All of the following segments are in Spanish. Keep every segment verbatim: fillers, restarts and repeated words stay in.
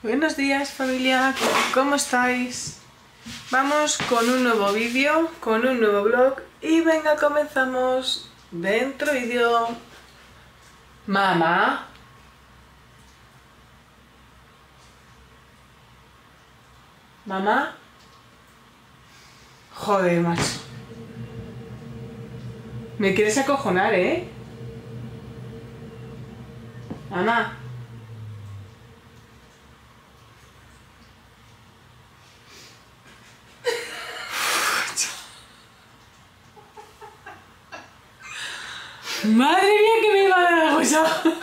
Buenos días familia, ¿cómo estáis? Vamos con un nuevo vídeo, con un nuevo vlog y venga, comenzamos. Dentro vídeo. Mamá. Mamá. Joder, macho. Me quieres acojonar, ¿eh? Mamá. Madre mía, que me iba a dar algo ya.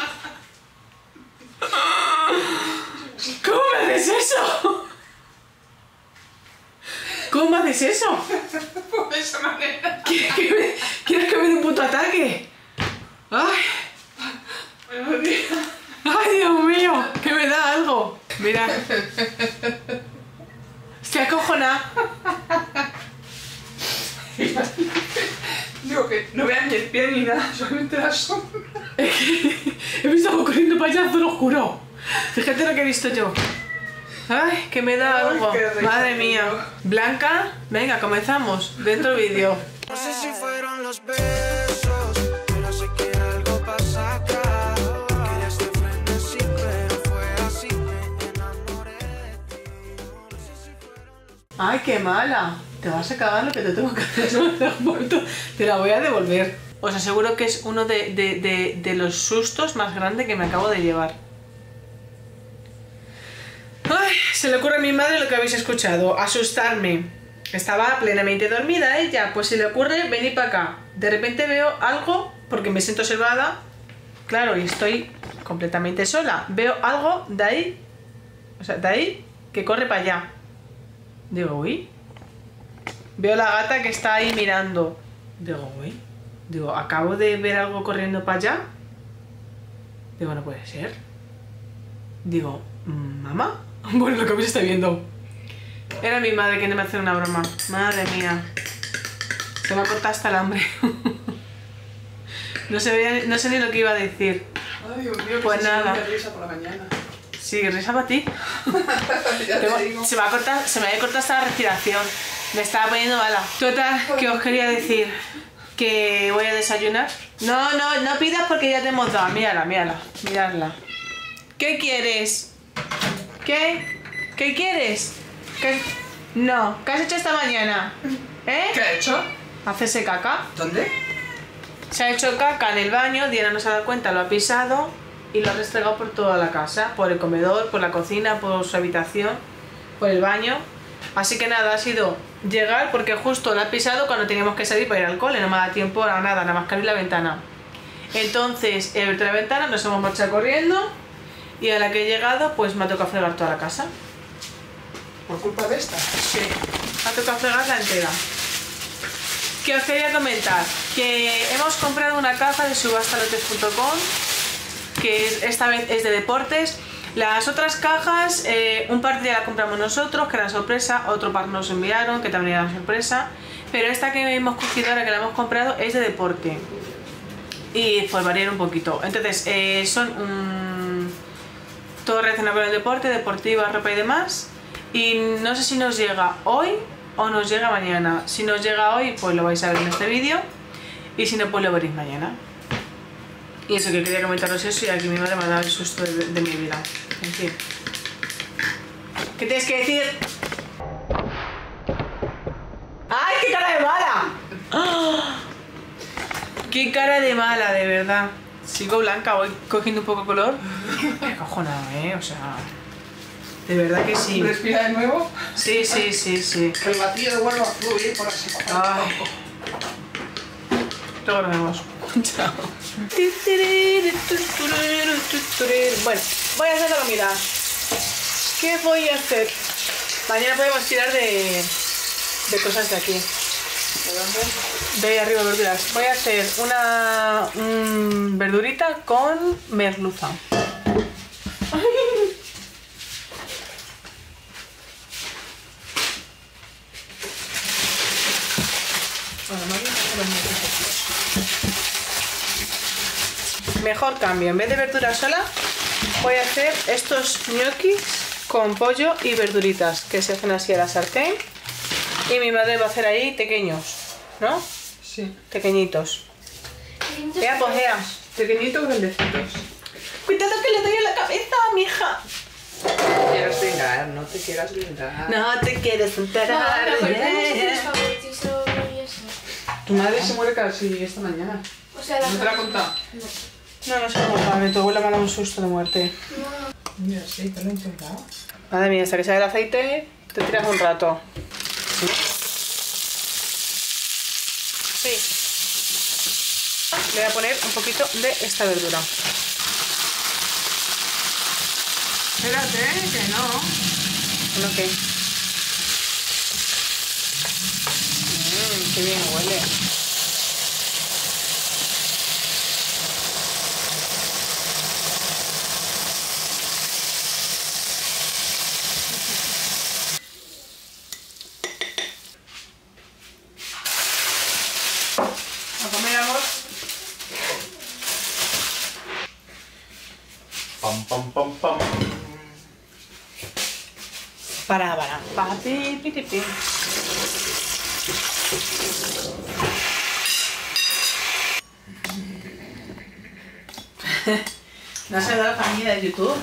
¿Cómo me haces eso? ¿Cómo me haces eso? De esa manera. ¿Quieres que me, ¿quieres que me dé un puto ataque? ¡Ay! Buenos días. ¡Ay, Dios mío! Que me da algo. Mira. Estoy acojonada. Digo que no vean ni el pie ni nada, solamente la sombra. Es que he visto algo corriendo para allá, todo oscuro. Fíjate lo que he visto yo. Ay, que me da Ay, algo. qué risa Madre tengo. mía. Blanca, venga, comenzamos. Dentro vídeo. No sé si fueron los besos, pero sé que algo pasa acá. Querías de frenesí, pero fue así, me enamoré de ti. No sé si fueron los... Ay, qué mala. Te vas a cagar lo que te tengo que hacer. Te la voy a devolver. Os aseguro que es uno de, de, de, de los sustos más grandes que me acabo de llevar. Ay, se le ocurre a mi madre lo que habéis escuchado, asustarme. Estaba plenamente dormida ella, pues se le ocurre venir para acá. De repente veo algo, porque me siento observada, claro, y estoy completamente sola. Veo algo de ahí, o sea, de ahí, que corre para allá. Digo, uy. Veo la gata que está ahí mirando. Digo, uy. Digo, acabo de ver algo corriendo para allá. Digo, no puede ser. Digo, ¿mamá? Bueno, lo que me está viendo. Era mi madre que no me hace una broma. Madre mía. Se me ha cortado hasta el hambre. No sé, veía- no sé ni lo que iba a decir. Ay, Dios mío, que Pues se nada. siente risa por la mañana. Sí, risa para ti. Ya Tengo- te digo. se, me ha cortado, se me había cortado hasta la respiración. Me estaba poniendo mala. Total, que os quería decir que voy a desayunar. No, no, no pidas porque ya te hemos dado. Mírala, mírala, miradla. ¿Qué quieres? ¿Qué? ¿Qué quieres? ¿Qué? No, ¿qué has hecho esta mañana? ¿Eh? ¿Qué ha hecho? Hacerse caca. ¿Dónde? Se ha hecho caca en el baño, Diana no se ha dado cuenta, lo ha pisado y lo ha restregado por toda la casa, por el comedor, por la cocina, por su habitación, por el baño. Así que nada, ha sido llegar porque justo lo ha pisado cuando teníamos que salir para ir al cole, no me da tiempo a nada, nada más que abrir la ventana. Entonces he abierto la ventana, nos hemos marchado corriendo y a la que he llegado pues me ha tocado fregar toda la casa. ¿Por culpa de esta? Sí, me ha tocado fregarla entera. Que os quería comentar que hemos comprado una caja de subastalotes punto com que es- esta vez es de deportes. Las otras cajas, eh, un par ya la compramos nosotros, que era sorpresa, otro par nos enviaron, que también era sorpresa, pero esta que hemos cogido ahora, que la hemos comprado, es de deporte y pues variar un poquito. Entonces eh, son um, todo relacionado con el deporte, deportiva, ropa y demás, y no sé si nos llega hoy o nos llega mañana. Si nos llega hoy pues lo vais a ver en este vídeo y si no pues lo veréis mañana. Y eso, que quería comentaros eso y aquí mi madre me ha dado el susto de, de mi vida. En fin. ¿Qué tienes que decir? ¡Ay, qué cara de mala! ¡Ah! ¡Qué cara de mala, de verdad! Sigo blanca, voy cogiendo un poco color. Qué acojonado, ¿eh? O sea... De verdad que sí. Respira de nuevo. Sí, sí, sí, sí. Que el batido vuelva a fluir por así. Ay. Luego nos vemos. Chao. Bueno, voy a hacer la comida. ¿Qué voy a hacer? Mañana podemos tirar de, de cosas de aquí. ¿De dónde? De ahí arriba, verduras. Voy a hacer una mm, verdurita con merluza. Bueno, no viene con los muñecos. Mejor cambio, en vez de verdura sola, voy a hacer estos ñoquis con pollo y verduritas que se hacen así a la sartén. Y mi madre va a hacer ahí pequeños, ¿no? Sí. Pequeñitos. Ea, pues ea. Pequeñitos, grandecitos. Cuidado que le doy en la cabeza, mija. No quieras vengar, no te quieras vengar. No te quieres enterar. No, pero yeah. favoritos y eso. Tu madre se muere casi esta mañana. O sea, la ¿No te la ha contado? No, no se culpable, tu abuela me ha dado un susto de muerte. Mira, sí, te lo he intentado. Madre mía, hasta que sale el aceite, te tiras un rato. Sí. Le voy a poner un poquito de esta verdura. Espérate, que no. Bueno, ¿qué? Mmm, qué bien huele. A comer, amor. Pam, pam, pam, pam. Para, para, para, pi, pi, pi, pi. ¿No has dado la familia de YouTube?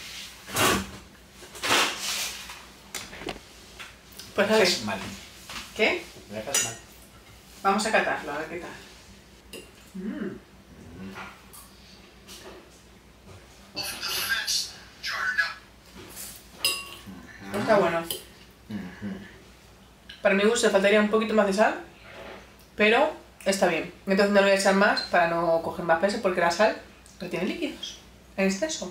Pues a Me ver. dejas mal. ¿Qué? Me dejas mal. Vamos a catarlo, a ver qué tal. Mm. Está bueno. Para mi gusto le faltaría un poquito más de sal, pero está bien. Entonces no le voy a echar más para no coger más peso porque la sal retiene líquidos en exceso.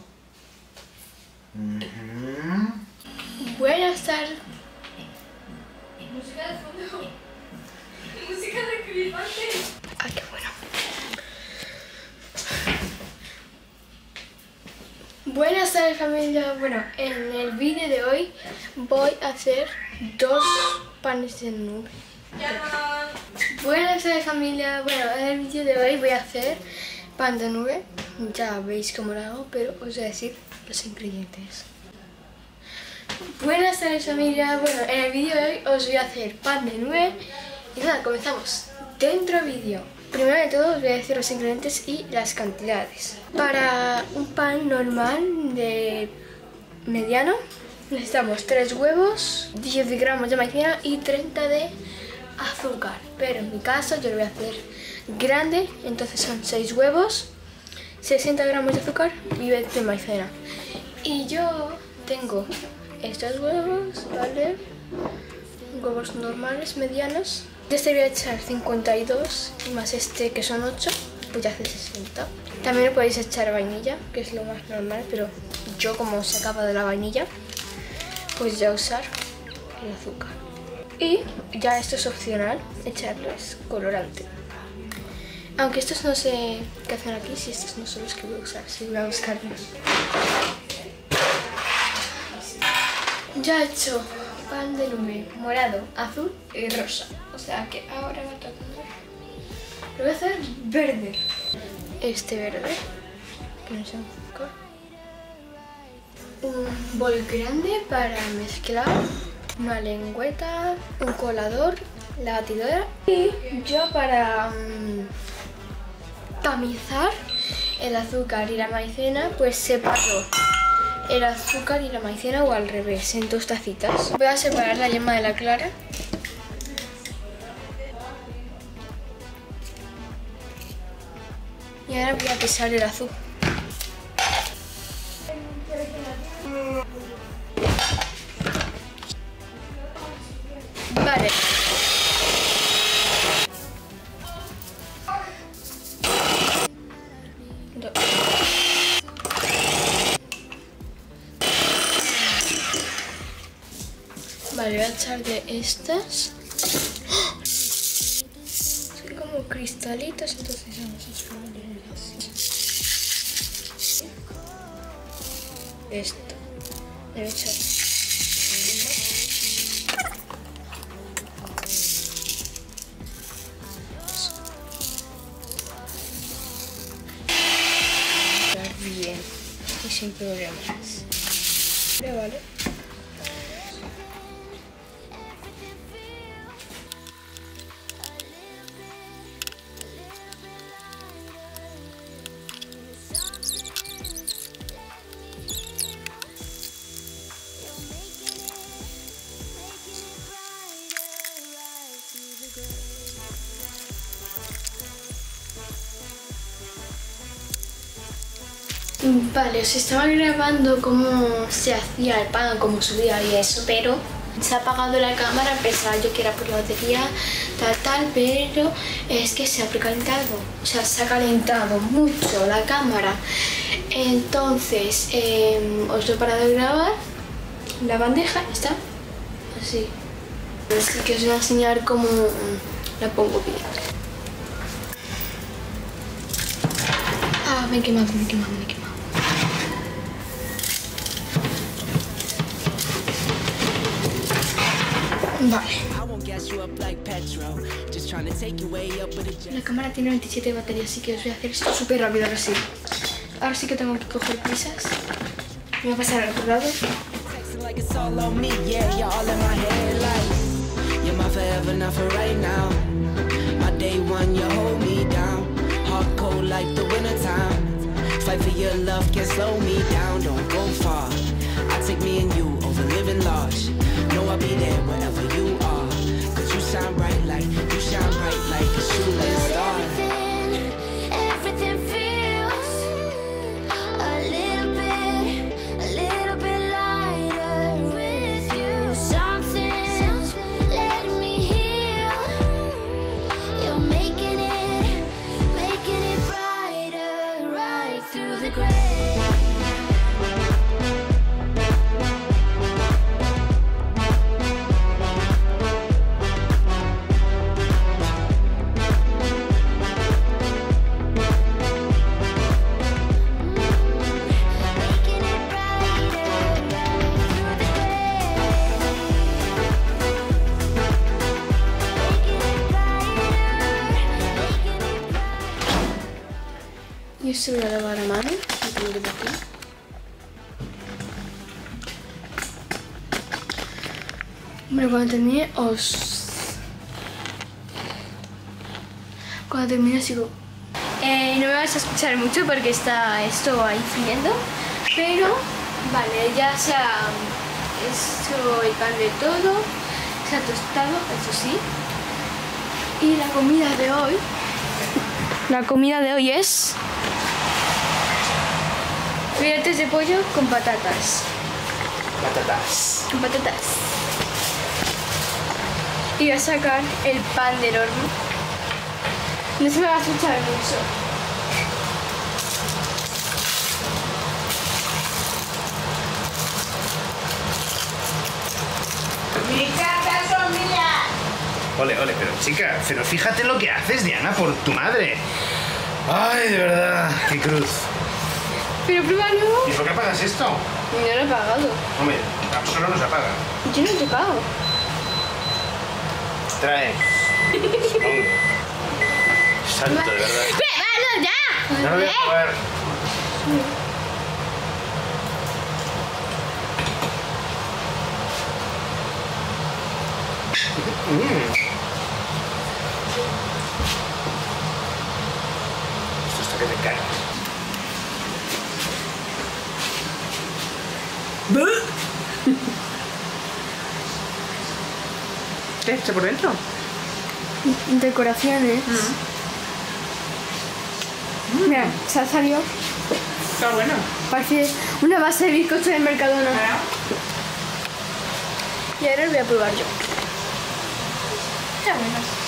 Buenas tardes. Música de fondo. Música de creepante. Ah, qué bueno. Buenas tardes, familia. Bueno, en el vídeo de hoy voy a hacer dos panes de nube. Buenas tardes, familia. Bueno, en el vídeo de hoy voy a hacer pan de nube. Ya veis cómo lo hago, pero os voy a decir los ingredientes. Buenas tardes, familia. Bueno, en el vídeo de hoy os voy a hacer pan de nube. Y nada, comenzamos. Dentro vídeo. Primero de todo os voy a decir los ingredientes y las cantidades. Para un pan normal de mediano necesitamos tres huevos, diez gramos de maicena y treinta de azúcar. Pero en mi caso yo lo voy a hacer grande, entonces son seis huevos, sesenta gramos de azúcar y veinte de maicena. Y yo tengo estos huevos, ¿vale? Huevos normales, medianos. De este voy a echar cincuenta y dos y más este que son ocho, pues ya hace sesenta. También podéis echar vainilla, que es lo más normal, pero yo como se acaba de la vainilla, pues ya usar el azúcar. Y ya esto es opcional, echarles colorante. Aunque estos no sé qué hacen aquí, si estos no son los que voy a usar, si voy a buscarlos. Ya he hecho pan de nube morado, azul y rosa. O sea que ahora me toca. Lo voy a hacer verde. Este verde. Que no sé azúcar. Un bol grande para mezclar. Una lengüeta. Un colador. La batidora. Y yo para um, tamizar el azúcar y la maicena, pues separo el azúcar y la maicena o al revés, en dos tacitas. Voy a separar la yema de la clara. Y ahora voy a pesar el azúcar. Vale. Vale, voy a echar de estas. Son como cristalitos, entonces vamos a esfumar así. Esto. Le voy a echar. Bien y sin problemas. Vale. Vale, os estaba grabando cómo se hacía el pan, cómo subía y eso, pero se ha apagado la cámara, pensaba yo que era por la batería, tal, tal, pero es que se ha precalentado, o sea, se ha calentado mucho la cámara. Entonces, eh, os he parado de grabar, la bandeja está así. Así que os voy a enseñar cómo la pongo bien. Ah, me he quemado, me he quemado, me he quemado. Vale. La cámara tiene veintisiete baterías, así que os voy a hacer esto súper rápido ahora sí. Ahora sí que tengo que coger prisas. Me voy a pasar al otro lado. Fight for your love, can't slow me down, don't go far. I take me and you over living large. Know I'll be there wherever you are. Cause you shine bright like, you shine bright like a shooting star. Everything, everything feels a little bit, a little bit lighter with you. Something's letting me heal. You're making it, making it brighter, right through the gray. Y esto voy a lavar a mano, lo tengo de aquí. Bueno, cuando termine os... Cuando termine sigo. Eh, no me vais a escuchar mucho porque está esto ahí fluyendo, pero vale, ya se ha hecho el pan de todo, se ha tostado, eso sí. Y la comida de hoy, la comida de hoy es filetes de pollo con patatas. Patatas. Con patatas. Y voy a sacar el pan del horno. No se me va a escuchar mucho. ¡Mi casa son mías! Ole, ole, pero chica, pero fíjate lo que haces, Diana, por tu madre. Ay, de verdad, qué cruz. Pero pruébalo. ¿Y por qué apagas esto? No lo he pagado. Hombre, solo nos apaga. Yo no he tocado. Trae. Supongo. Santo, de verdad. ¡Pruébalo ya! No lo voy a probar. Mm. Esto está que te cagas. ¿Qué he hecho por dentro? Decoraciones. Mm. Mira, se ha salido. Está bueno. Parece una base de bizcocho del Mercadona. Claro. Y ahora lo voy a probar yo. Está bueno.